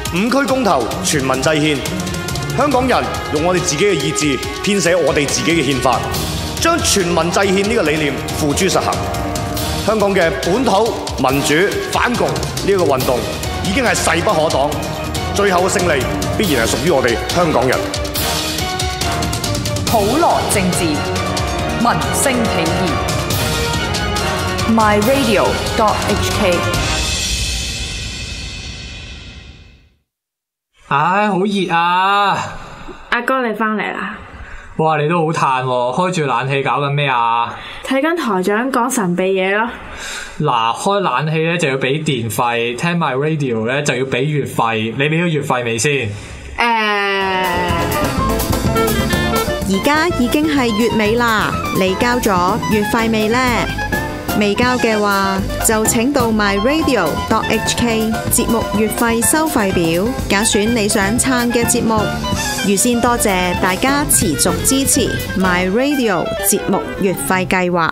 5區公投，全民制憲。香港人用我哋自己嘅意志編寫我哋自己嘅憲法，將全民制憲呢個理念付諸實行。香港嘅本土民主反共呢個運動已經係勢不可擋，最後嘅勝利必然係屬於我哋香港人。 普羅政治，民聲起義。myradio.hk。 唉，好熱啊！ 阿哥你返嚟啦！ 哇，你都好嘆喎，開住冷氣搞緊咩啊？ 睇緊台長講神秘嘢咯。 嗱，開冷氣咧就要俾電費，聽埋 radio 咧就要俾月費，你俾咗月費未先？ 而家已經係月尾啦，你交咗月費未呢？未交嘅話，就請到 myradio.hk 節目月費收費表，揀選你想撐嘅節目。預先多謝大家持續支持 myradio 節目月費計劃。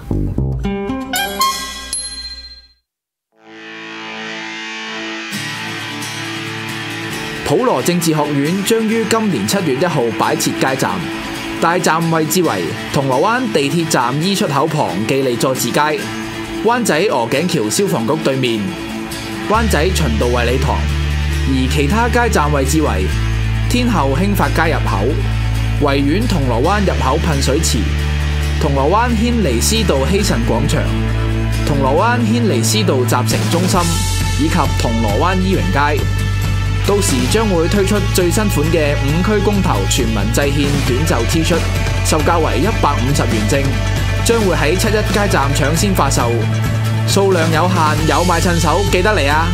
普羅政治學院將於今年7月1號擺設街站，大站位置為銅鑼灣地鐵站 E 出口旁記利佐治街、灣仔鵝頸橋消防局對面、灣仔循道衛理堂，而其他街站位置為天后興發街入口、維園銅鑼灣入口噴水池、銅鑼灣軒尼詩道希慎廣場、銅鑼灣軒尼詩道集成中心以及銅鑼灣伊榮街。到時將會推出最新款嘅5區公投全民制憲短袖 T 恤，售價為150元正，將會喺7·1街站搶先發售，數量有限，有買趁手，記得嚟啊！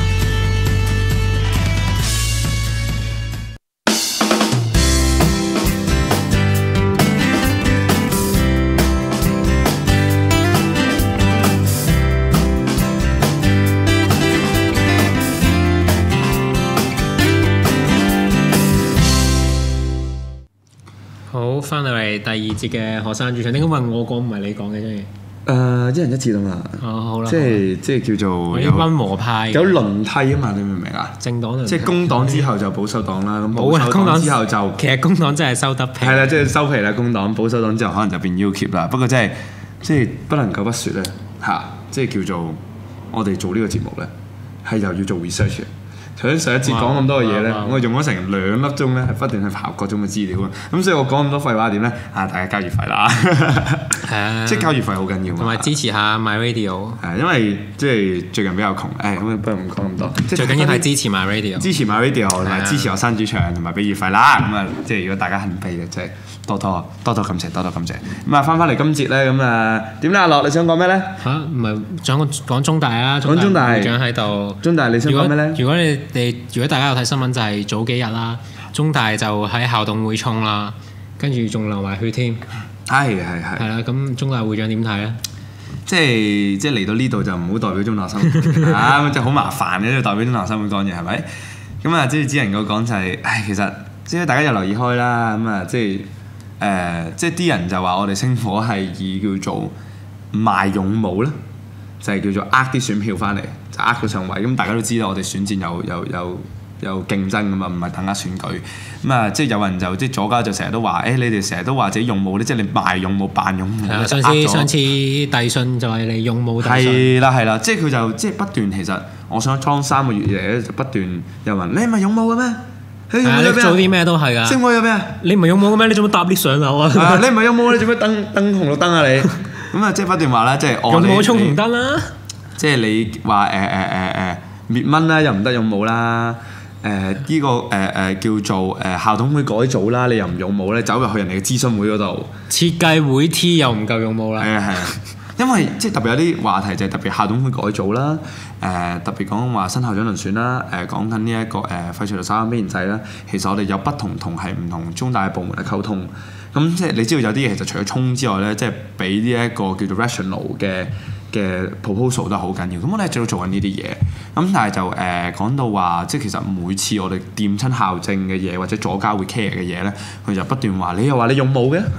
好，翻嚟第二節嘅學生主場，點解問我講唔係你講嘅啫？ 一人一節啊嘛。 哦，好啦， 即係叫做有溫和派， 有輪替啊嘛，你明唔明啊？ 政黨輪替， 即係工黨之後就保守黨啦，咁冇啊， 保守黨之後就其實工黨真係收得皮。 係啦，即係收皮啦，工黨保守黨之後可能就變 UKIP 啦。不過即係不能夠不説咧嚇，即係叫做我哋做呢個節目咧係又要做 research 嘅。頭先上一節講咁多嘅嘢咧，我用咗成2粒鐘咧，係不斷去刨各種嘅資料啊！咁所以我講咁多廢話點咧？大家交月費啦，即係交月費好緊要， 同埋支持下 myradio。 因為即係最近比較窮，咁不如唔講咁多。 最緊要係支持 myradio， 支持 myradio 同埋支持學生主場同埋俾月費啦。咁啊，即係如果大家肯俾嘅，即係多多感謝，多多感謝。咁啊，翻嚟今節咧，咁啊點咧？阿樂你想講咩咧？ 唔係想講中大啦， 講中大會長喺度。 中大你想講咩咧？ 如果大家有睇新聞，就係早幾日啦，中大就喺校董會衝啦，跟住仲流埋血添。係啦，咁中大會長點睇咧？ 即係嚟到呢度就唔好代表中大生會啊，就好麻煩嘅，代表中大生會講嘢係咪？咁啊，即係只能夠講就係，其實即係大家有留意開啦，咁啊，即係啲人就話我哋星火係以叫做賣勇武啦，就係叫做呃啲選票翻嚟。就呃佢上位，咁大家都知道我哋選戰有競爭㗎嘛，唔係等下選舉。咁啊，即係有人就即係左膠就成日都話，你哋成日都話自己勇武咧，即係你賣勇武、扮勇武。 上次遞信就係你勇武遞信。 係啦，即係佢就即係不斷，其實我想裝3個月以嚟咧，就不斷有人，你唔係勇武嘅咩？ 你做啲咩都係㗎。 星火有咩啊？ 你唔係勇武嘅咩？你做乜搭 lift 上樓啊？ 你唔係勇武，你做咩登紅綠燈啊你？咁啊，即係不斷話啦，即係我哋勇武衝紅燈啦。 即係你話滅蚊啦，又唔得勇武啦。呢個叫做校董會改組啦，你又唔勇武咧，走入去人哋嘅諮詢會嗰度。 設計會 T 又唔夠勇武啦。 係啊，因為即係特別有啲話題就係特別校董會改組啦，特別講話新校長遴選啦，講緊呢一個廢除咗3邊制啦。其實我哋有不同係唔同中大嘅部門嘅溝通。咁即係你知道有啲嘢其實除咗衝之外咧，即係俾呢一個叫做 rational 嘅 proposal 都係好緊要，咁我哋一直都做緊呢啲嘢，咁但係就講到話，即係其實每次我哋掂親校政嘅嘢或者左膠會 care 嘅嘢咧，佢就不斷話你又話你勇武嘅嚇，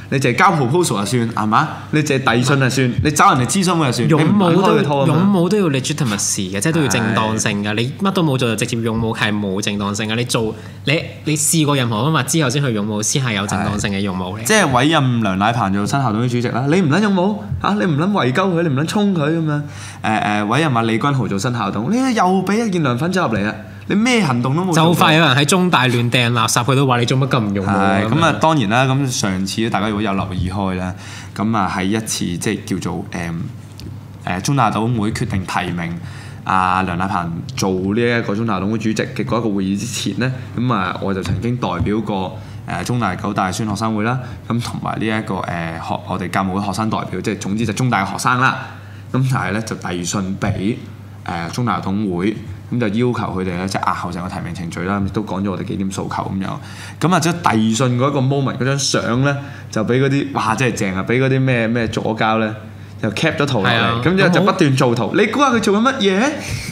你淨係交 proposal 就算係嘛？你淨係遞信就算，你找人哋諮詢會就算。 勇武都勇武都要 legitimacy 嘅，即係都要正當性嘅。你乜都冇做就直接勇武係冇正當性嘅。你試過任何方法之後先去勇武，先係有正當性嘅勇武嚟。 即係委任梁乃鵬做新校董會主席啦，你唔撚勇武嚇，你唔撚圍鳩佢，你唔撚衝佢咁樣。委任阿李君豪做新校董，你又俾一件涼粉走入嚟啊！你咩行動都冇做， 就快有人喺中大亂掟垃圾，佢都話你做乜咁唔勇武啊！ 咁啊，當然啦，咁上次大家如果有留意開啦，咁啊喺一次即係叫做中大校董會決定提名梁乃鵬做呢一個中大校董會主席嘅嗰一個會議之前咧，咁啊我就曾經代表過中大9大宣學生會啦，咁同埋呢一個我哋教務會學生代表，即係總之就中大嘅學生啦，咁但係咧就遞信俾中大校董會。咁就要求佢哋咧，即係押後成個提名程序啦，亦都講咗我哋幾點訴求咁樣。咁啊，即係遞信嗰一個 moment 嗰張相咧，就俾嗰啲哇真係正啊！俾嗰啲咩左膠咧，就 cap 咗圖落嚟，咁之後就不斷做圖。你估下佢做緊乜嘢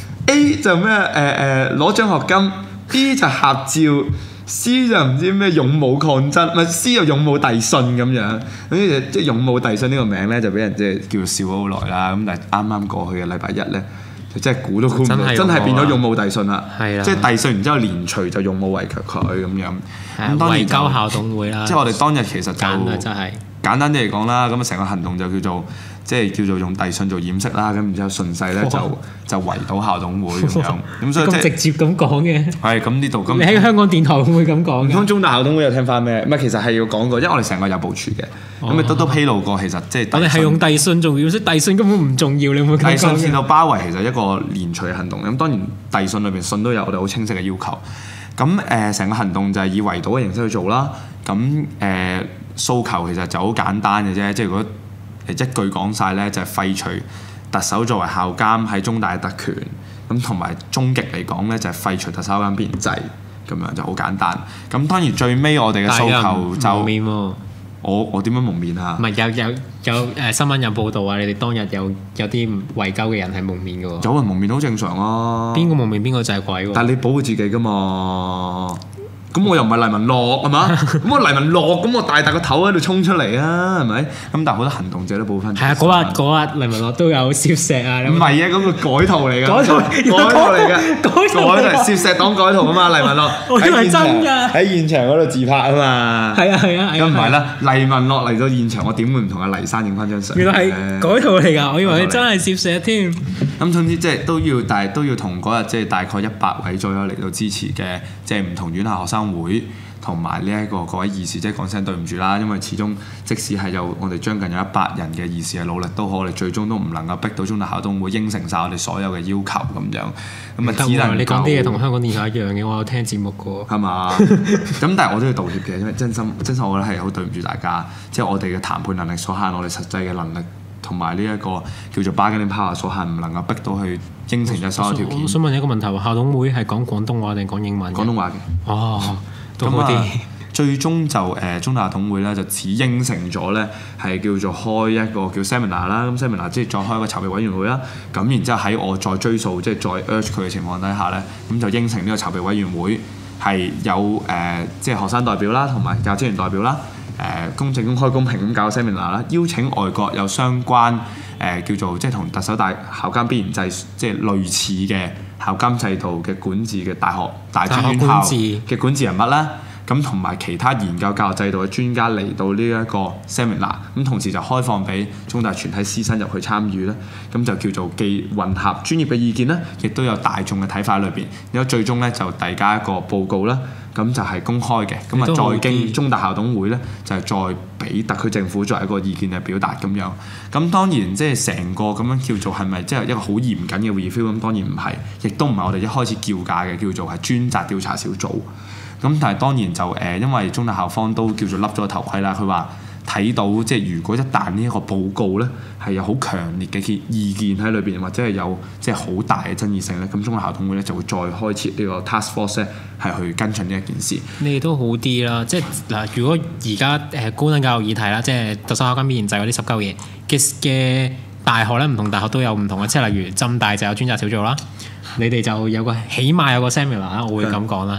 ？A 就咩攞獎學金 ，B 就合照 ，C 就唔知咩勇武抗爭，咪 C 又勇武遞信咁樣。咁即係勇武遞信呢個名咧，就俾人即係叫笑咗好耐啦。咁但係啱啱過去嘅禮拜一咧。真係估都估唔到，真係變咗勇武遞信啦！即係遞信完之後連隨就勇武圍卻佢咁樣。咁當然圍交校董會啦。 即係我哋當日其實就真係簡單啲嚟講啦，咁啊成個行動就叫做用遞信做掩飾啦，咁然之後順勢咧就圍到校董會咁樣。咁所以咁直接咁講嘅。 係咁呢度咁。 你喺香港電台會唔會咁講？ 唔通中大校董會有聽翻咩？唔係，其實係要講過，因為我哋成個有部署嘅，咁亦都披露過，其實即係。我哋係用遞信做掩飾，遞信根本唔重要，你會咁講嘅。 遞信線到包圍其實一個連隨行動，咁當然遞信裏邊信都有我哋好清晰嘅要求。咁成個行動就係以圍堵嘅形式去做啦。咁訴求其實就好簡單嘅啫，即係如果一句講晒咧，就係廢除特首作為校監喺中大嘅特權，咁同埋終極嚟講咧，就係廢除特首校監必然制，咁樣就好簡單。咁當然最尾我哋嘅訴求就我點樣蒙面啊？ 唔係有新聞有報道啊！你哋當日有啲圍鳩嘅人係蒙面嘅喎。 有人蒙面好正常啊！ 邊個蒙面邊個就係鬼喎？ 但係你保護自己㗎嘛？咁我又唔係黎文樂係嘛？咁我黎文樂咁我大個頭喺度衝出嚟啊，係咪？咁但係好多行動者都報翻。係啊， 嗰日黎文樂都有攝石啊。 唔係啊，嗰個改圖嚟㗎。改圖嚟㗎。改圖攝石黨改圖啊嘛，黎文樂。 我以為真㗎。 喺現場嗰度自拍啊嘛。係啊。咁唔係啦，黎文樂嚟到現場，我點會唔同阿黎生影翻張相？ 原來係改圖嚟㗎，我以為佢真係攝石添。 咁總之即係都要同嗰日即係大概100位左右嚟到支持嘅，即係唔同院校學生會同埋呢一個各位義士，即係講聲對唔住啦，因為始終即使係有我哋將近有100人嘅義士嘅努力都好，我哋最終都唔能夠逼到中大校董會應承晒我哋所有嘅要求咁樣。咁啊，只能你講啲嘢同香港電台一樣嘅，我有聽節目嘅喎。 係嘛？咁但係我都要道歉嘅，因為真心我覺得係好對唔住大家，即係我哋嘅談判能力所限，我哋實際嘅能力。同埋呢一個叫做 bargaining power 所限，唔能夠逼到去應承咗所有條件。 我想問你一個問題喎，校董會係講廣東話定講英文？ 廣東話嘅。 哦，都好啲。 最終就中大校董會咧就只應承咗咧係叫做開一個叫 seminar 啦，咁 seminar 即係再開一個籌備委員會啦。咁然之後喺我再追訴，即係再 urge 佢嘅情況底下咧，咁就應承呢個籌備委員會係有即係學生代表啦，同埋教職員代表啦。公正公開公平咁搞 seminar 啦，邀請外國有相關叫做即係同特首大校監必然制即係類似嘅校監制度嘅管治嘅大學大專院校嘅管治人物啦，咁同埋其他研究教育制度嘅專家嚟到呢一個 seminar， 咁同時就開放俾中大全體師生入去參與啦，咁就叫做既混合專業嘅意見啦，亦都有大眾嘅睇法喺裏邊，然後最終咧就遞交一個報告啦。咁就係公開嘅，咁啊再經中大校董會咧，就係再俾特區政府作為一個意見嘅表達咁樣。咁當然即係成個咁樣叫做係咪即係一個好嚴謹嘅 review？咁當然唔係，亦都唔係我哋一開始叫價嘅，叫做係專責調查小組。咁但係當然就因為中大校方都叫做笠咗個頭盔啦，佢話睇到即係如果一旦呢一個報告咧係有好強烈嘅意見喺裏邊，或者係有即係好大嘅爭議性咧，咁中大校董會咧就會再開設呢個 task force 咧係去跟進呢一件事。 你哋都好啲啦，即係嗱，如果而家高等教育議題啦，即係特首校監必然制嗰啲十鳩嘢嘅大學咧，唔同大學都有唔同嘅，即係例如浸大就有專責小組啦，你哋就有個起碼有個 seminar 啦，我會咁講啦。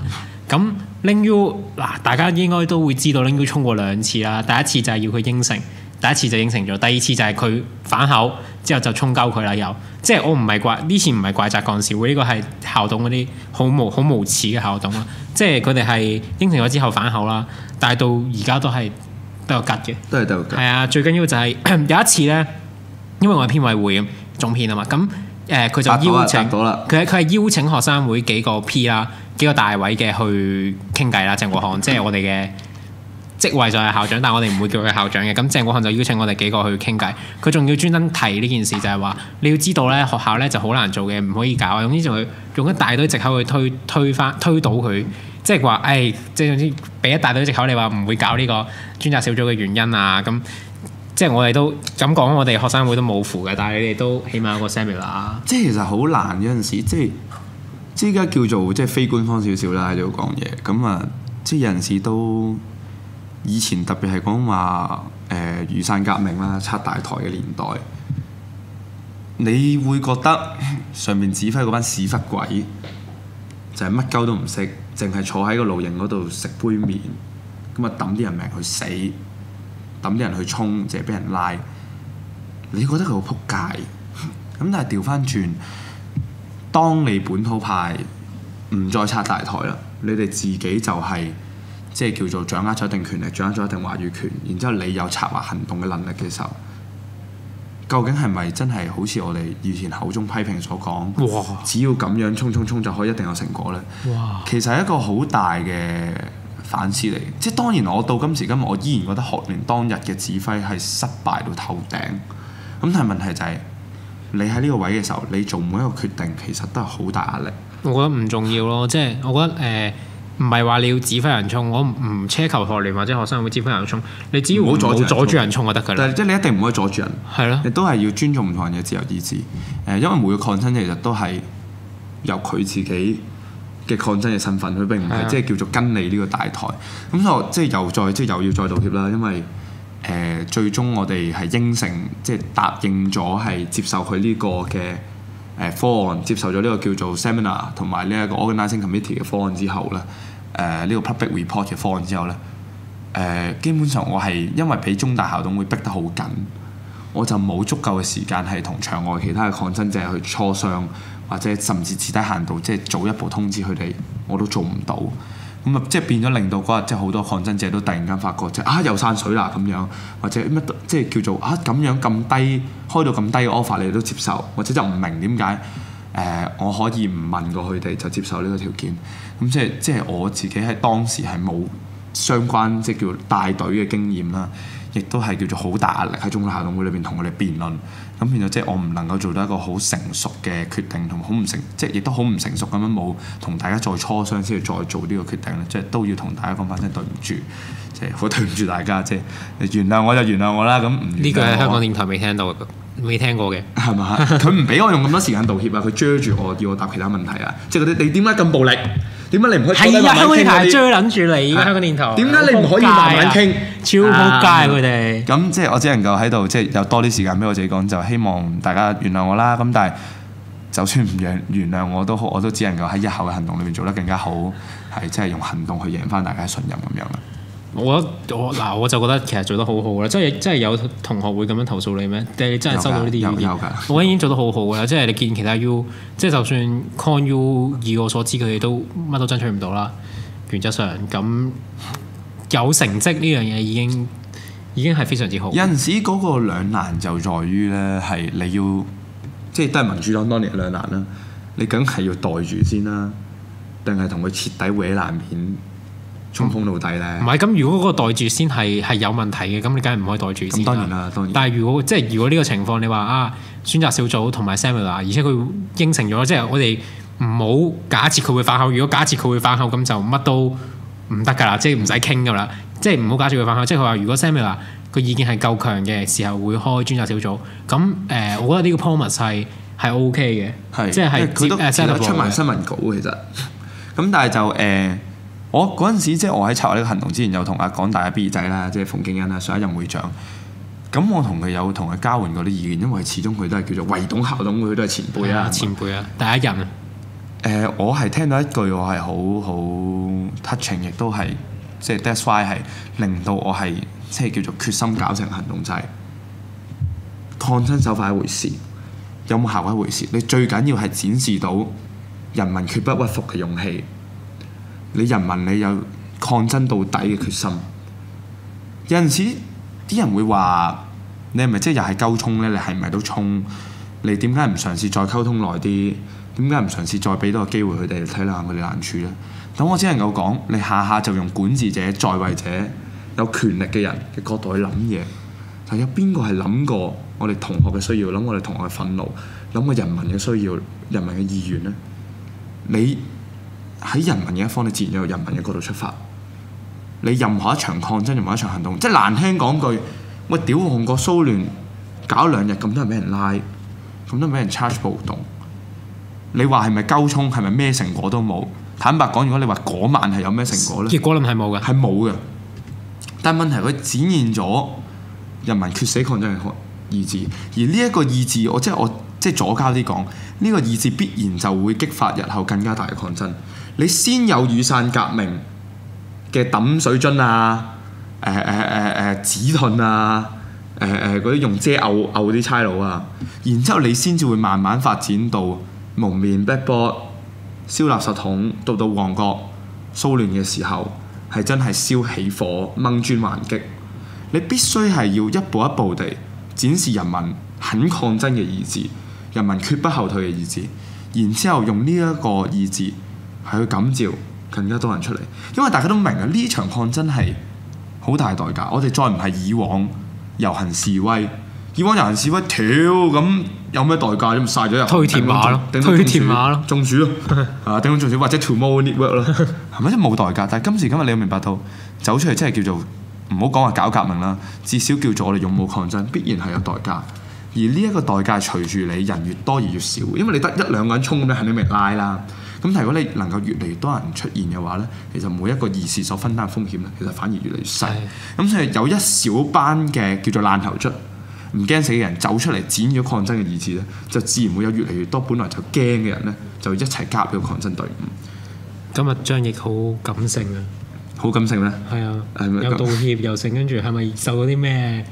咁 Ling U 嗱，大家應該都會知道 Ling U 衝過2次啦。第一次就係要佢應承，第一次就應承咗，第二次就係佢反口之後就衝鳩佢啦。又即係我唔係怪呢次唔係怪責幹事會，呢個係校董嗰啲好無恥嘅校董啦。即係佢哋係應承咗之後反口啦，但係到而家都係得個吉嘅， 都係得個吉。 係啊，最緊要就係有一次咧，因為我係編委會總編啊嘛，咁佢就邀請佢係邀請學生會幾個 P 啦，幾個大位嘅去傾偈啦。鄭國漢即係我哋嘅職位就係校長，但係我哋唔會叫佢校長嘅。咁鄭國漢就邀請我哋幾個去傾偈，佢仲要專登提呢件事，就係話你要知道咧，學校咧就好難做嘅，唔可以搞。總之就用一大堆藉口去推倒佢，即係話即係總之俾一大堆藉口，你話唔會搞呢個專責小組嘅原因啊。咁即係我哋都咁講，我哋學生會都冇符嘅，但係你哋都起碼有個 seminar。 即係其實好難有陣時，即係而家叫做即係非官方少少啦喺度講嘢。咁啊，即係有陣時都以前特別係講話雨傘革命啦、拆大台嘅年代，你會覺得上面指揮嗰班屎忽鬼就係乜鳩都唔識，淨係坐喺個露營嗰度食杯麵，咁啊抌啲人命去死。抌啲人去衝，淨係俾人拉，你覺得佢好撲街。咁但係調翻轉，當你本土派唔再拆大台啦，你哋自己就係即係叫做掌握咗一定權力，掌握咗一定話語權，然之後你有策劃行動嘅能力嘅時候，究竟係咪真係好似我哋以前口中批評所講？ 哇！ 只要咁樣衝就可以一定有成果咧？ 哇！其實係一個好大嘅反思嚟，即係當然我到今時今日，我依然覺得學聯當日嘅指揮係失敗到透頂。咁但係問題就係，你喺呢個位嘅時候，你做每一個決定其實都係好大壓力。 我覺得唔重要咯，即係我覺得唔係話你要指揮人衝，我唔奢求學聯或者學生會指揮人衝，你只要唔好阻住人衝就得㗎啦。 但係即係你一定唔可以阻住人。係咯。你都係要尊重唔同人嘅自由意志。因為每個抗爭其實都係由佢自己嘅抗爭嘅身份，佢並唔係即係叫做跟你呢個大台。咁所以即係又要再道歉啦，因為最終我哋係應承即係答應咗係接受佢呢個嘅方案，接受咗呢個叫做 seminar 同埋呢一個 organizing committee 嘅方案之後咧，呢個 public report 嘅方案之後咧，基本上我係因為俾中大校董會逼得好緊，我就冇足夠嘅時間係同場外其他嘅抗爭者去磋商，或者甚至至低限度即係早一步通知佢哋，我都做唔到。咁啊，即係變咗令到嗰日即係好多抗爭者都突然間發覺又散水啦咁樣，或者乜即係叫做咁樣咁低開到咁低嘅 offer 你哋都接受，或者就唔明點解我可以唔問過佢哋就接受呢個條件。咁即係我自己喺當時係冇相關即係叫帶隊嘅經驗啦，亦都係叫做好大壓力喺中大校董會裏邊同我哋辯論。咁變咗即係我唔能夠做到一個好成熟嘅決定，同好唔成即係亦都好唔成熟咁樣冇同大家再磋商先至再做呢個決定咧，即係都要同大家講翻聲對唔住，即係好對唔住大家，即係原諒我就原諒我啦。咁呢個係香港電台未聽到，未聽過嘅係嘛？佢唔俾我用咁多時間道歉啊！佢追住我要我答其他問題啊！即係嗰啲你點解咁暴力？點解你唔可以坐低慢慢傾？香港電台追撚住你，香港電台點解你唔可以慢慢傾？ 超撲街佢哋。 咁即係我只能夠喺度即係有多啲時間俾我自己講，就希望大家原諒我啦。咁但係就算唔原諒我都好，我都只能夠喺日後嘅行動裏面做得更加好，係即係用行動去贏翻大家嘅信任咁樣啦。我就覺得其實做得好好啦，即係有同學會咁樣投訴你咩？定係你真係收到呢啲意見？我已經做得好好㗎啦，即係你見其他 U， 即係就算 Con U 以我所知佢哋都乜都爭取唔到啦。原則上咁有成績呢樣嘢已經係非常之好。 有陣時嗰個兩難就在於咧，係你要即係都係民主黨當年嘅兩難啦。你梗係要袋住先啦，定係同佢徹底搲爛面？衝鋒到底咧， 唔係咁。如果嗰個袋住先係有問題嘅，咁你梗係唔可以袋住先。 咁當然啦，當然。 但係如果呢個情況，你話選擇小組同埋 seminar， 而且佢應承咗，即係我哋唔好假設佢會反口。如果假設佢會反口，咁就乜都唔得㗎啦，即係唔使傾㗎啦。即係唔好假設佢反口，即係佢話如果 seminar 個意見係夠強嘅時候，會開專責小組。咁我覺得呢個 promise 係 OK 嘅，即係佢都出埋新聞稿其實。咁但係就我嗰陣時即係我喺策劃呢個行動之前，有同港大嘅 B 仔啦，即係馮敬恩啦，上一任會長。咁我同佢有同佢交換過啲意見，因為始終佢都係叫做圍董校董會，佢都係前輩啊。 前輩啊，第一任啊。 我係聽到一句我係好 touching， 亦都係即係 that's why 係令到我係即係叫做決心搞成行動，就係抗爭手法一回事，有冇效果一回事，你最緊要係展示到人民決不屈服嘅勇氣，你人民你有抗爭到底嘅決心。有陣時啲人會話你係咪即係又係溝通咧？你係咪都衝？你點解唔嘗試再溝通耐啲？點解唔嘗試再俾多個機會佢哋睇下佢哋難處咧？咁我只能夠講，你下下就用管治者、在位者、有權力嘅人嘅角度去諗嘢。但有邊個係諗過我哋同學嘅需要，諗我哋同學嘅憤怒，諗過人民嘅需要、人民嘅意願咧？你喺人民嘅一方，你自然有人民嘅角度出發。你任何一場抗爭，任何一場行動，即係難聽講句，喂，屌韓國騷亂搞2日，咁多人俾人拉，咁多人俾人 charge 暴動。你話係咪溝通？係咪咩成果都冇？坦白講，如果你話嗰晚係有咩成果咧？ 結果論係冇嘅， 係冇嘅。但問題佢展現咗人民決死抗爭嘅意志，而呢一個意志，我即係左膠啲講，呢個意志必然就會激發日後更加大嘅抗爭。你先有雨傘革命嘅抌水樽啊，紙盾啊，嗰啲用遮毆啲差佬啊，然之後你先至會慢慢發展到蒙面 blackboard、燒垃圾桶，到旺角騷亂嘅時候，係真係燒起火、掹磚還擊。你必須係要一步一步地展示人民肯抗爭嘅意志，人民決不後退嘅意志，然之後用呢一個意志係去感召更加多人出嚟。因為大家都明啊，呢場抗爭係好大代價。我哋再唔係以往遊行示威，以往遊行示威，屌咁有咩代價？咁曬咗入推鐵馬咯，推鐵馬咯， 中暑咯，頂到中暑或者 tomorrow network 咯，係咪即係冇代價？但係今時今日你要明白到走出嚟，真係叫做唔好講話搞革命啦，至少叫做我哋勇武抗爭，必然係有代價。而呢一個代價隨住你人越多而越少，因為你得1-2個人衝咁樣，肯定未拉啦。咁但係如果你能夠越嚟越多人出現嘅話咧，其實每一個義士所分擔嘅風險咧，其實反而越嚟越細。咁所以有一小班嘅叫做爛頭卒，唔驚死嘅人走出嚟展咗抗爭嘅意志咧，就自然會有越嚟越多本來就驚嘅人咧，就一齊加入呢個抗爭隊伍。 今日張翼好感性啊！ 好感性咩？係啊，有道歉又成，跟住係咪受到啲咩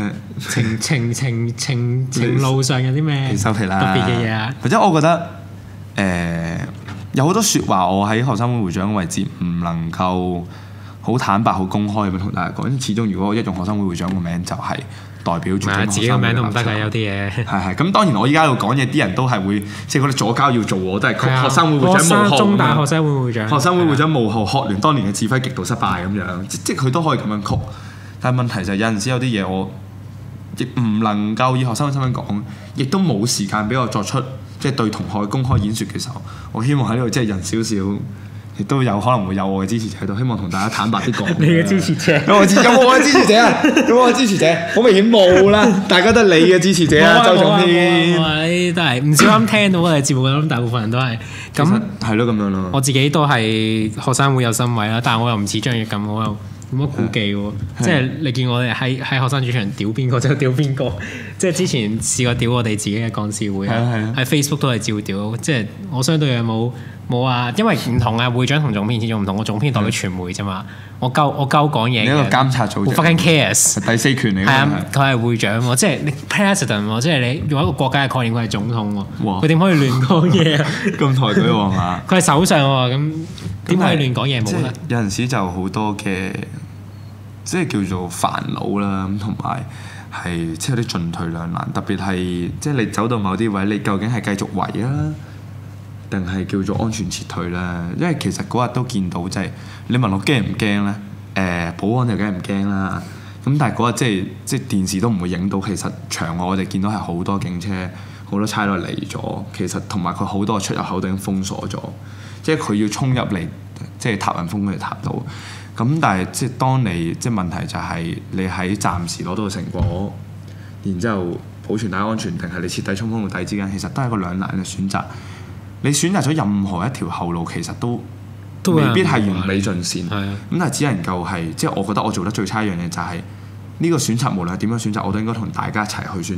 情路上有啲咩特別嘅嘢啊？ 或者我覺得有好多説話，我喺學生會會長嘅位置唔能夠好坦白、好公開咁樣同大家講。因為始終如果我一用學生會會長個名，就係代表住自己個名都唔得㗎，有啲嘢。 係咁當然我依家喺度講嘢，啲人都係會即係嗰啲左膠要做我，都係學生會會長冒號。 中大學生會會長。 學生會會長冒號，學聯當年嘅指揮極度失敗咁樣，即係佢都可以咁樣曲。但係問題就係有陣時有啲嘢我亦唔能夠以學生嘅身份講，亦都冇時間俾我作出即係對同學公開演説嘅時候，我希望喺呢度即係人少少，亦都有可能會有我嘅支持者喺度，希望同大家坦白啲講。 你嘅支持者有冇我嘅支持者啊？有冇我嘅支持者？好明顯冇啦，大家都係你嘅支持者啊，周總編。 都係唔少啱聽到我哋節目，我諗大部分人都係咁。 係咯，咁樣咯。 我自己都係學生會有身位啦，但係我又唔似張翼咁，我又冇乜顧忌喎。即係你見我哋喺學生主場屌邊個就屌邊個。即係之前試過屌我哋自己嘅幹事會，喺 Facebook 都係照屌。即係我相對係冇話，因為唔同啊，會長同總編始終唔同。我總編代表傳媒啫嘛，我鳩講嘢。 你一個監察組織。 fucking cares。 第4權嚟㗎。係啊，佢係會長喎，即係你 president 喎，即係你用一個國家嘅概念，佢係總統喎。佢點可以亂講嘢啊？ 咁抬舉喎嘛？ 佢係首相喎，咁點可以亂講嘢冇得？ 有陣時就好多嘅，即係叫做煩惱啦，咁同埋係即係有啲進退兩難，特別係即係你走到某啲位，你究竟係繼續圍啊，定係叫做安全撤退咧？因為其實嗰日都見到，即係你問我驚唔驚咧？保安就梗係唔驚啦。咁但係嗰日即係電視都唔會影到，其實場外我哋見到係好多警車、好多差佬嚟咗。其實同埋佢好多出入口都已經封鎖咗，即係佢要衝入嚟，即係塔人封佢哋塔到。咁但係即係當你即係問題就係你喺暫時攞到個成果，然之後保存大家安全，定係你徹底衝鋒到底之間，其實都係一個兩難嘅選擇。你選擇咗任何一條後路，其實都未必係完美盡善。咁但係只能夠係即係我覺得我做得最差一樣嘢就係呢個選擇，無論係點樣選擇，我都應該同大家一齊去選擇，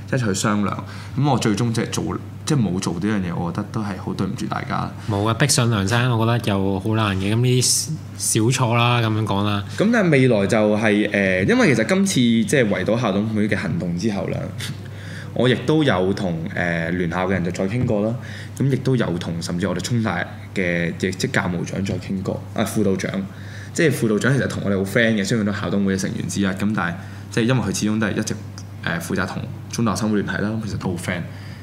一齊去商量。咁我最終即係冇做呢樣嘢，我覺得都係好對唔住大家。 冇啊，逼上梁山，我覺得又好難嘅。咁呢啲小錯啦，咁樣講啦。 咁但係未來就係因為其實今次即係圍堵校董會嘅行動之後啦，我亦都有同聯校嘅人就再傾過啦。咁亦都有同甚至我哋中大嘅即教務長再傾過，輔導長，即係輔導長其實同我哋好 friend 嘅，雖然都校董會嘅成員之一。咁但係即係因為佢始終都係一直負責同中大學生會聯繫啦，其實都好 friend。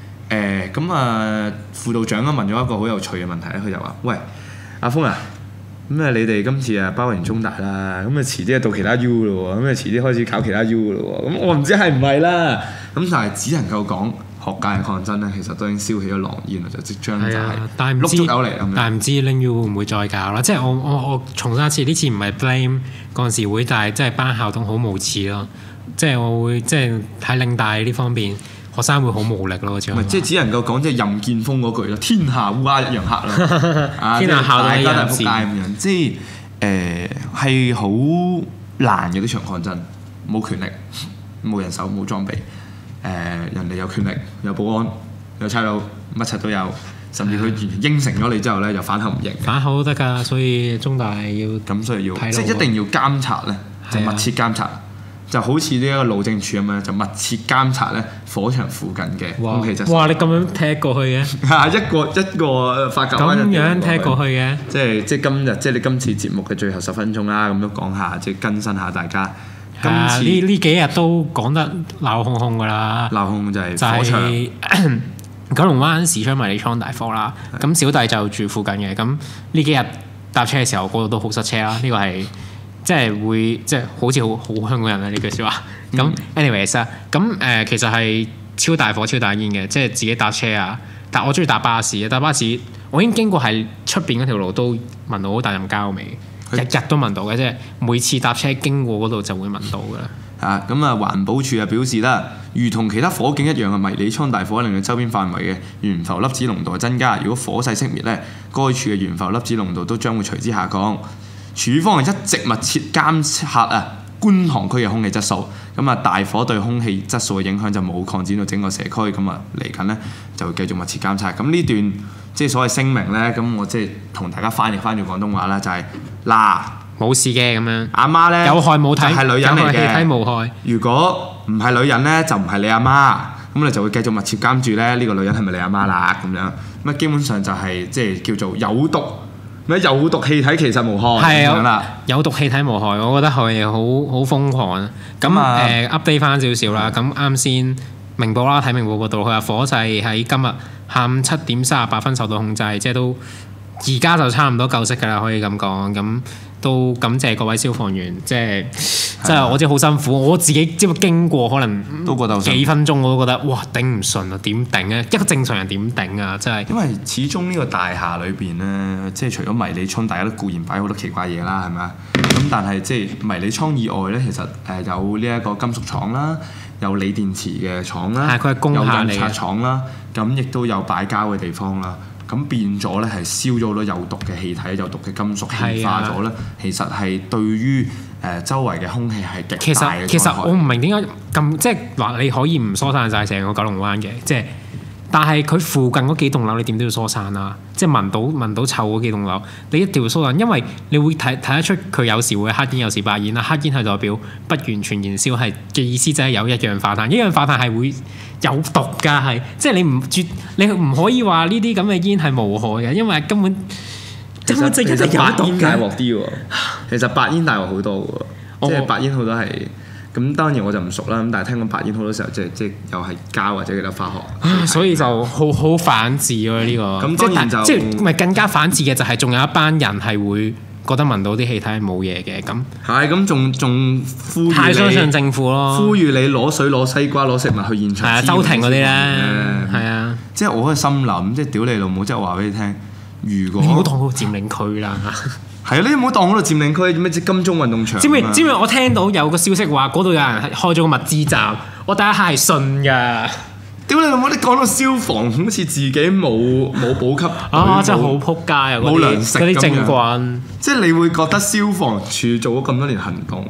輔導長問咗一個好有趣嘅問題咧，佢就話：喂，阿峰啊，咁你哋今次包完中大啦，咁遲啲到其他 U 咯喎，咁遲啲開始考其他 U 咯喎，咁我唔知係唔係啦。咁但係只能夠講學界嘅抗爭咧，其實都已經燒起咗狼煙啦，就即將就係碌足有嚟咁樣。 但係唔知 LingU 會唔會再搞啦？即係我重申一次，呢次唔係 blame 嗰陣時會，但係即係班校董好無恥咯。即係我會即係喺嶺大呢方面。學生會好無力咯，即係只能夠講即係任劍鋒嗰句咯，天下烏鴉一樣黑咯，天下校董一樣仆街咁樣，即係係好難嘅呢場抗爭，冇權力、冇人手、冇裝備，人哋有權力、有保安、有差佬，乜柒都有，甚至佢完全應承咗你之後咧，又反口唔認。反口都得㗎，所以中大要咁，所以要即係一定要監察咧，就密切監察。就好似呢一個路政署咁樣，就密切監察咧火場附近嘅空氣質素。哇！你咁樣踢過去嘅？一個發球咁樣踢過去嘅？即係今日，即係你今次節目嘅最後10分鐘啦，咁都講下，即係更新下大家。今次呢幾日都講得鬧哄哄㗎啦。鬧哄就係火場。九龍灣時昌迷你倉大火啦。咁小弟就住附近嘅，咁呢幾日搭車嘅時候，嗰度都好塞車啦。呢個係。即係會，即係好似好香港人啊！呢句説話。咁 anyways 啊，咁其實係超大火、超大煙嘅，即係自己搭車啊。但我中意搭巴士啊，搭巴士我已經經過係出邊嗰條路都聞到好大陣膠味，日日都聞到嘅，即係每次搭車經過嗰度就會聞到㗎啦。咁環保署表示啦，如同其他火警一樣嘅迷你倉大火，令到周邊範圍嘅懸浮粒子濃度增加。如果火勢熄滅咧，該處嘅懸浮粒子濃度都將會隨之下降。署方係一直密切監察觀塘區嘅空氣質素，大火對空氣質素嘅影響就冇擴展到整個社區，嚟緊咧就會繼續密切監察。咁呢段即係所謂聲明咧，咁我即係同大家翻譯翻咗廣東話啦，就係冇事嘅咁樣。阿媽咧有害冇體，係女人嚟嘅，氣體無害。如果唔係女人咧，就唔係你阿媽，咁你就會繼續密切監住咧呢個女人係咪你阿媽啦咁樣。咁基本上就係即係叫做有毒。有毒氣體其實無害，係啦，有毒氣體無害，我覺得係好瘋狂啊！咁update 翻少少啦，咁啱先明報啦，睇明報嗰度，佢話火勢喺今日下午7點38分受到控制，即係都而家就差唔多救熄㗎啦，可以咁講。咁都感謝各位消防員，即係我知好辛苦，我自己只不過經過可能都覺得幾分鐘，我都覺得哇頂唔順啊！點頂啊？一個正常人點頂啊？真係因為始終呢個大廈裏邊咧，即係除咗迷你倉，大家都固然擺好多奇怪嘢啦，係咪啊？咁但係即係迷你倉以外咧，其實有呢一個金屬廠啦，有鋰電池嘅廠啦，有印刷廠啦，咁亦都有擺膠嘅地方啦。咁變咗咧，係燒咗好多有毒嘅氣體、有毒嘅金屬氣化咗咧。其實係對於周圍嘅空氣係極大嘅。其實我唔明點解咁，即係話你可以唔疏散晒成個九龍灣嘅，即係但係佢附近嗰幾棟樓你點都要疏散啦。即係聞到臭嗰幾棟樓，你一定要疏散，因為你會睇得出佢有時會黑煙，有時白煙啦。黑煙係代表不完全燃燒，係嘅意思就係有一氧化碳，一氧化碳係會有毒㗎，係即係你唔可以話呢啲咁嘅煙係無害嘅，因為根本就一定有毒嘅。大鑊啲喎，其實白煙大鑊好多喎，即係白煙好多係咁。當然我就唔熟啦，咁但係聽講白煙好多時候即係又係膠或者其他化學，所以就好反智喎呢個。咁當然即係咪更加反智嘅就係仲有一班人係會覺得聞到啲氣體係冇嘢嘅，咁係咁仲呼籲你太相信政府咯，呼籲你攞水攞西瓜攞食物去現場。係啊，周庭嗰啲咧，係啊，即係我喺心諗，即係屌你老母，即係話俾你聽，如果你唔好當嗰個佔領區啦，係啊，你唔好當嗰度佔領區，咩即金鐘運動場？知唔知？我聽到有個消息話嗰度有人開咗個物資站，我第一下係信㗎。屌你老母！你講到消防好似自己冇補給啊！真係好撲街啊！冇糧食嗰啲政棍，即係你會覺得消防處做咗咁多年行動，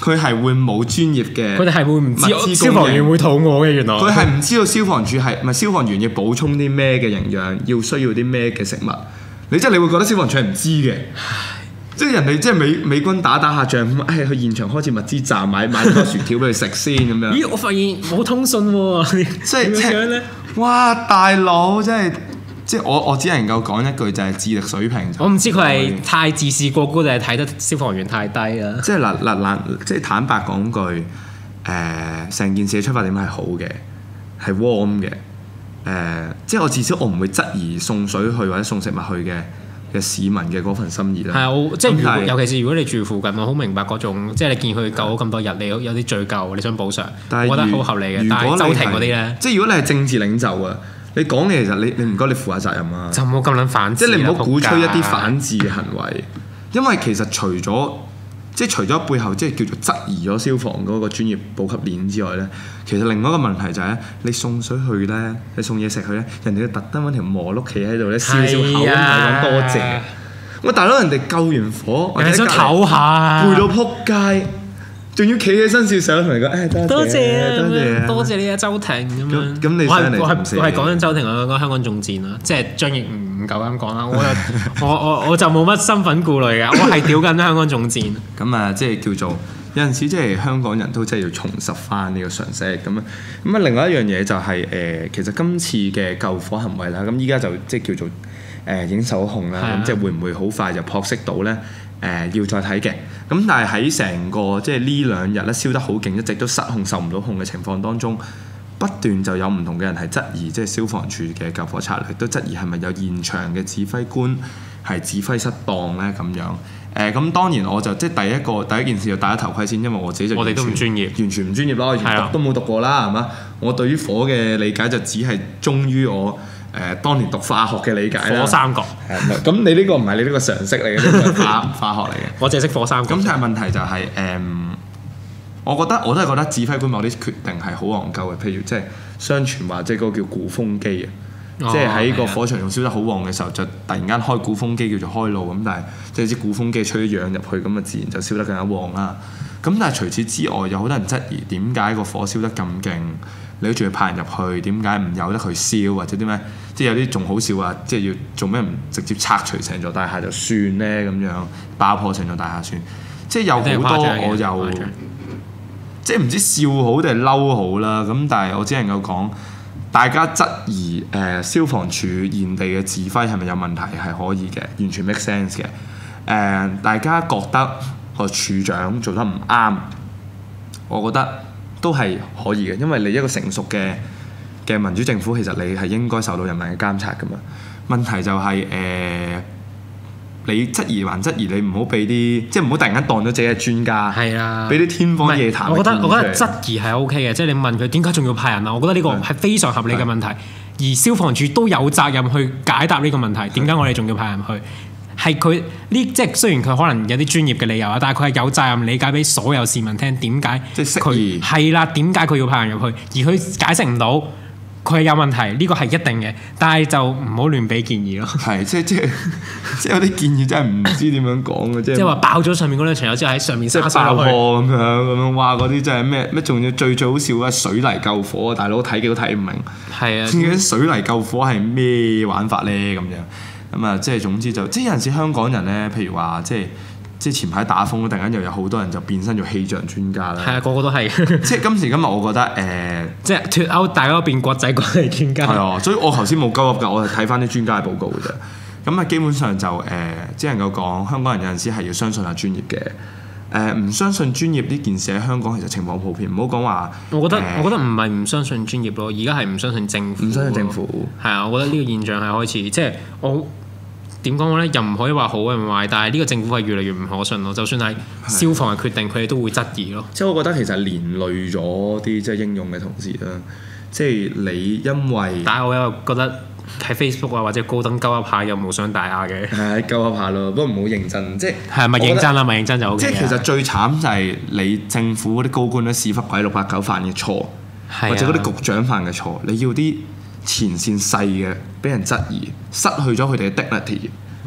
佢係會冇專業嘅， 佢哋係會唔知物資消防員會肚餓嘅原來。 佢係唔知道消防處係唔係消防員要補充啲咩嘅營養，要需要啲咩嘅食物。你會覺得消防處係唔知嘅。即係人哋即係美軍打下仗咁，去現場開設物資站買多薯條俾佢食先咁樣。 咦！我發現冇通訊喎， 即係咧，哇！大佬即係我只能夠講一句就係智力水平。 我唔知佢係太自視過高定係睇得消防員太低啦。 即係嗱，即係坦白講句，成件事嘅出發點係好嘅，係 warm 嘅。即係至少我唔會質疑送水去或者送食物去嘅市民嘅嗰份心意啦。係啊， 即係尤其是如果你住附近，我好明白嗰種，即係你見佢救咗咁多日，你有啲罪疚，你想補償，我覺得好合理嘅。但係周庭嗰啲咧， 即係如果你係政治領袖啊，你講嘅其實你唔該你負下責任啊， 就唔好咁撚反智， 即係你唔好鼓吹一啲反智嘅行為，因為其實除咗背後即係叫做質疑咗消防嗰個專業補給鏈之外咧，其實另外一個問題就係你送水去咧，你送嘢食去咧，人哋要特登揾條磨碌企喺度咧，笑笑口咁講多謝。喂，大佬，人哋救完火或者想唞下， 攰到撲街，仲要企起身笑上同你講多謝多謝你啊周庭咁樣。 咁你上嚟我係講緊周庭，我講香港眾戰啦，即係張翼唔夠膽講啦。我就冇乜身份顧慮嘅，我係屌緊香港眾戰。 咁啊，即係叫做有陣時，即係香港人都真係要重拾翻呢個常識咁啊。咁啊，另外一樣嘢就係其實今次嘅救火行為啦，咁依家就即係叫做已經受控啦。咁即係會唔會好快就撲熄到咧？要再睇嘅。咁但係喺成個即係呢兩日咧燒得好勁，一直都失控受唔到控嘅情況當中，不斷就有唔同嘅人係質疑即係消防處嘅救火策略，都質疑係咪有現場嘅指揮官係指揮失當咧咁樣。咁當然我就即係第一件事就戴咗頭盔先，因為我自己就我哋都唔專業， 完全唔專業咯，讀都冇讀過啦，係嘛？我對於火嘅理解就只係忠於我當年讀化學嘅理解啦。 火三角咁你呢個唔係你呢個常識嚟嘅，呢個化學嚟嘅。 我淨係識火三角。 咁但係問題就係我都係覺得指揮官某啲決定係好戇鳩嘅，譬如即係相傳話即係嗰個叫鼓風機啊。即係喺個火場仲燒得好旺嘅時候，就突然間開鼓風機叫做開路咁，但係即係啲鼓風機吹啲氧入去，咁啊自然就燒得更加旺啦。咁但係除此之外，有好多人質疑點解個火燒得咁勁，你都仲要派人入去，點解唔由得佢燒或者啲咩？即係有啲仲好笑啊！即係要做咩唔直接拆除成座大廈就算咧咁樣，爆破成座大廈算。即係有好多我又即係唔知笑好定係嬲好啦。咁但係我只能夠講。大家質疑消防處現地嘅指揮係咪有問題係可以嘅，完全 make sense 嘅。大家覺得個處長做得唔啱，我覺得都係可以嘅，因為你一個成熟嘅民主政府，其實你係應該受到人民嘅監察㗎嘛。問題就係你質疑還質疑，你唔好俾啲即係唔好突然間當咗自己係專家，係啊，俾啲天方夜譚。我覺得質疑係 OK 嘅，即係你問佢點解仲要派人啊？我覺得呢個係非常合理嘅問題，而消防處都有責任去解答呢個問題。點解我哋仲要派人去？係佢呢？即係雖然佢可能有啲專業嘅理由啊，但係佢係有責任理解俾所有市民聽點解佢係啦，點解佢要派人入去，而佢解釋唔到。佢係有問題，呢個係一定嘅，但係就唔好亂俾建議咯。 係，即係有啲建議真係唔知點樣講嘅，即係話爆咗上面嗰兩層油之後喺上面即係爆破咁樣，哇！嗰啲真係咩？仲要最好笑嘅水泥救火，大佬睇幾都睇唔明。係啊，水泥救火係咩玩法咧？咁樣咁啊，即係總之就即係有陣時香港人咧，譬如話即係前排打風，突然間又有好多人就變身做氣象專家啦。係啊， 個個都係。 即係今時今日，我覺得即係脫歐大家都變國際關係專家。 係啊，所以我頭先冇鳩噏㗎，我係睇翻啲專家嘅報告嘅啫。咁啊，基本上就只能夠講香港人有陣時係要相信下專業嘅。唔相信專業呢件事喺香港其實情況普遍，唔好講話。我覺得唔係唔相信專業咯，而家係唔相信政府。唔相信政府。係啊，我覺得呢個現象係開始，即係我。點講咧？又唔可以話好又唔壞，但係呢個政府係越嚟越唔可信咯。就算係消防嘅決定，佢哋都會質疑咯。即係我覺得其實連累咗啲即係應用嘅同事啦。即係你因為，但係我又覺得喺 Facebook 啊或者高登鳩一下又無傷大雅嘅。係鳩一下咯，不過唔好認真。即係係咪認真啦？咪認真就 OK。即係其實最慘就係你政府嗰啲高官咧屎忽鬼689犯嘅錯，或者嗰啲局長犯嘅錯，你要啲前線細嘅俾人質疑，失去咗佢哋嘅 dignity，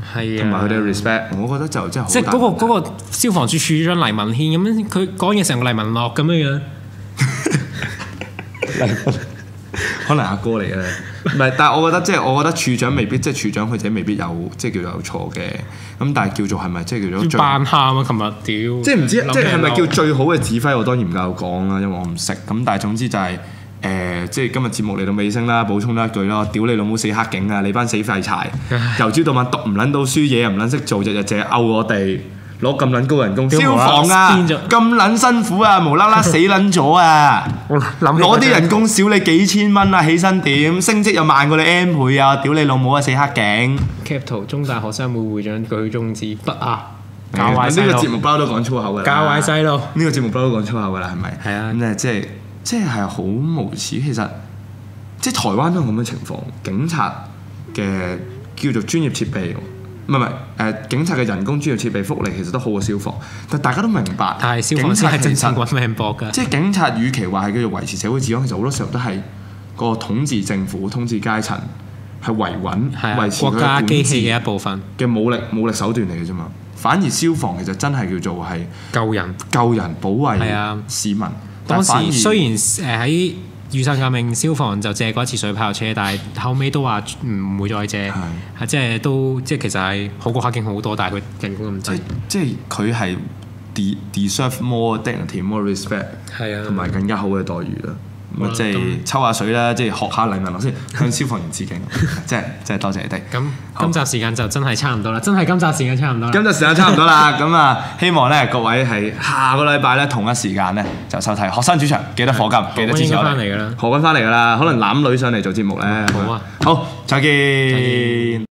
係啊， 同埋佢哋嘅 respect，我覺得就真係好即係嗰個消防處處長黎文憲咁樣，佢講嘢成個黎文樂咁樣樣。 可能阿哥嚟嘅，唔係，但係我覺得我覺得處長未必即係處長佢自己未必有即係叫做有錯嘅，咁但係叫做係咪即係叫做扮喊啊！琴日屌， 即係唔知即係咪叫最好嘅指揮？我當然唔夠講啦，因為我唔識。咁但係總之就係、即係今日節目嚟到尾聲啦，補充多一句啦，屌你老母死黑警啊！你班死廢柴，由朝到晚讀唔撚到書，嘢又唔撚識做，日日淨係毆我哋。攞咁撚高人工，消防啊咁撚辛苦啊，無啦啦死撚咗啊！攞啲人工少你幾千蚊啊，起薪點升職又慢過你 N 倍啊！屌你老母啊，死黑警 ！Cap 圖中大學生會會長舉中指不啊！ 教壞細路，呢個節目不嬲都講粗口㗎啦。 教壞細路， 呢個節目不嬲都講粗口㗎啦，係咪？ 係啊。 咁即係好無恥，其實即係台灣都係咁嘅情況，警察嘅叫做專業設備。唔係警察嘅人工、專業設備、福利其實都好過消防，但大家都明白。 但係消防先係真正揾命搏㗎。 即係警察，與其話係叫做維持社會治安，其實好多時候都係個統治政府、統治階層係維穩、維持國家機器嘅一部分嘅武力手段嚟嘅啫嘛。反而消防其實真係叫做係救人、 保衛市民。 當時雖然喺雨傘革命消防就借過一次水炮車，但係後尾都話唔會再借，即係其實係好過黑警好多，但係佢人工咁低。 即係佢係 deserve more dignity、more respect，同埋更加好嘅待遇啦。咁即係抽下水啦，即係學下黎文樂先，向消防員致敬，即係多謝你哋。 咁今集時間就真係差唔多啦，真係今集時間差唔多啦。 今集時間差唔多啦，咁啊，希望咧各位係下個禮拜咧同一時間咧就收睇學生主場，記得課金，記得支持我哋。何君翻嚟㗎啦，可能攬女上嚟做節目咧。 好啊， 好，再見。